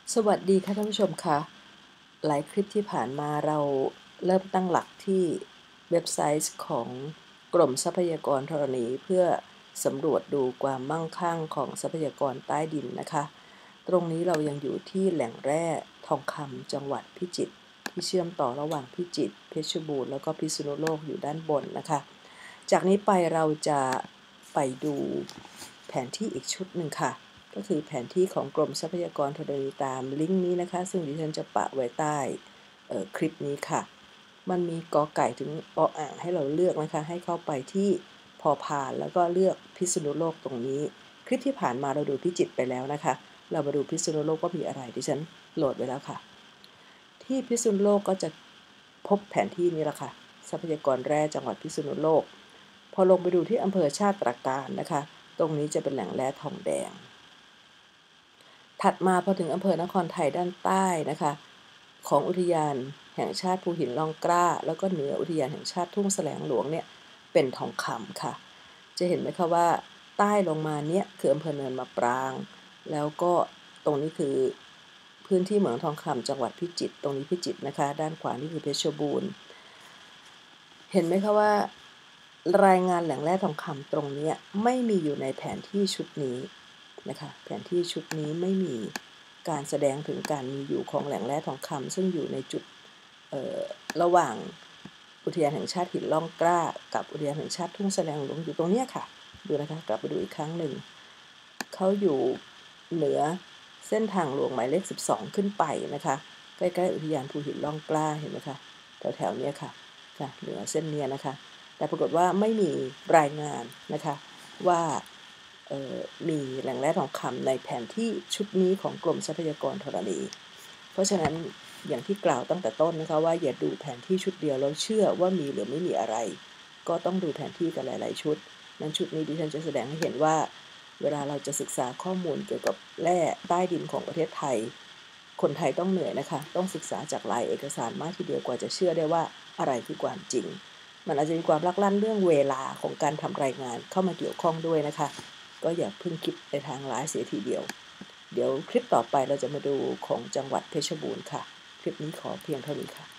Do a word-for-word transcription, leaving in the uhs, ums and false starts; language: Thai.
สวัสดีค่ะท่านผู้ชมค่ะหลายคลิปที่ผ่านมาเราเริ่มตั้งหลักที่เว็บไซต์ของกรมทรัพยากรธรณีเพื่อสำรวจดูความมั่งคั่งของทรัพยากรใต้ดินนะคะตรงนี้เรายังอยู่ที่แหล่งแร่ทองคำจังหวัดพิจิตรที่เชื่อมต่อระหว่างพิจิตรเพชรบูรณ์แล้วก็พิษณุโลกอยู่ด้านบนนะคะจากนี้ไปเราจะไปดูแผนที่อีกชุดหนึ่งค่ะก็คือแผนที่ของกรมทรัพยากรธรณีตามลิงก์นี้นะคะซึ่งดิฉันจะปะไว้ใต้คลิปนี้ค่ะมันมีกอไก่ถึงออ่างให้เราเลือกนะคะให้เข้าไปที่พอพานแล้วก็เลือกพิษณุโลกตรงนี้คลิปที่ผ่านมาเราดูพิจิตรไปแล้วนะคะเรามาดูพิษณุโลกว่ามีอะไรดิฉันโหลดไว้แล้วค่ะที่พิษณุโลกก็จะพบแผนที่นี้ละค่ะทรัพยากรแร่จังหวัดพิษณุโลกพอลงไปดูที่อำเภอชาติตรการนะคะตรงนี้จะเป็นแหล่งแร่ทองแดงถัดมาพอถึงอำเภอนครไทยด้านใต้นะคะของอุทยานแห่งชาติภูหินร่องกล้าแล้วก็เหนืออุทยานแห่งชาติทุ่งแสลงหลวงเนี่ยเป็นทองคำค่ะจะเห็นไหมคะว่าใต้ลงมาเนี่ยคืออำเภอเนินมะปรางแล้วก็ตรงนี้คือพื้นที่เหมืองทองคำจังหวัดพิจิตรตรงนี้พิจิตรนะคะด้านขวานี่คือเพชรบูรณ์เห็นไหมคะว่ารายงานแหล่งแร่ทองคำตรงนี้ไม่มีอยู่ในแผนที่ชุดนี้นะคะแผนที่ชุดนี้ไม่มีการแสดงถึงการมีอยู่ของแหล่งแร่ทองคำซึ่งอยู่ในจุดระหว่างอุทยานแห่งชาติหินล่องกล้ากับอุทยานแห่งชาติทุ่งแสลงหลวงอยู่ตรงนี้ค่ะดูนะคะกลับไปดูอีกครั้งหนึ่งเขาอยู่เหนือเส้นทางหลวงหมายเลขสิบสองขึ้นไปนะคะใกล้ๆอุทยานภูหินล่องกล้าเห็นไหมคะแถวๆนี้ค่ะค่ะเหนือเส้นนี้นะคะแต่ปรากฏว่าไม่มีรายงานนะคะว่ามีแหล่งแร่ทองคำในแผนที่ชุดนี้ของกรมทรัพยากรธรณีเพราะฉะนั้นอย่างที่กล่าวตั้งแต่ต้นนะคะว่าอย่าดูแผนที่ชุดเดียวแล้วเชื่อว่ามีหรือไม่มีอะไรก็ต้องดูแผนที่กันหลายๆชุดนั้นชุดนี้ดิฉันจะแสดงให้เห็นว่าเวลาเราจะศึกษาข้อมูลเกี่ยวกับแร่ใต้ดินของประเทศไทยคนไทยต้องเหนื่อยนะคะต้องศึกษาจากหลายเอกสารมากทีเดียวกว่าจะเชื่อได้ว่าอะไรคือความจริงมันอาจจะมีความลักลั่นเรื่องเวลาของการทำรายงานเข้ามาเกี่ยวข้องด้วยนะคะก็อย่าเพิ่งคิดในทางร้ายเสียทีเดียวเดี๋ยวคลิปต่อไปเราจะมาดูของจังหวัดเพชรบูรณ์ค่ะคลิปนี้ขอเพียงเท่านี้ค่ะ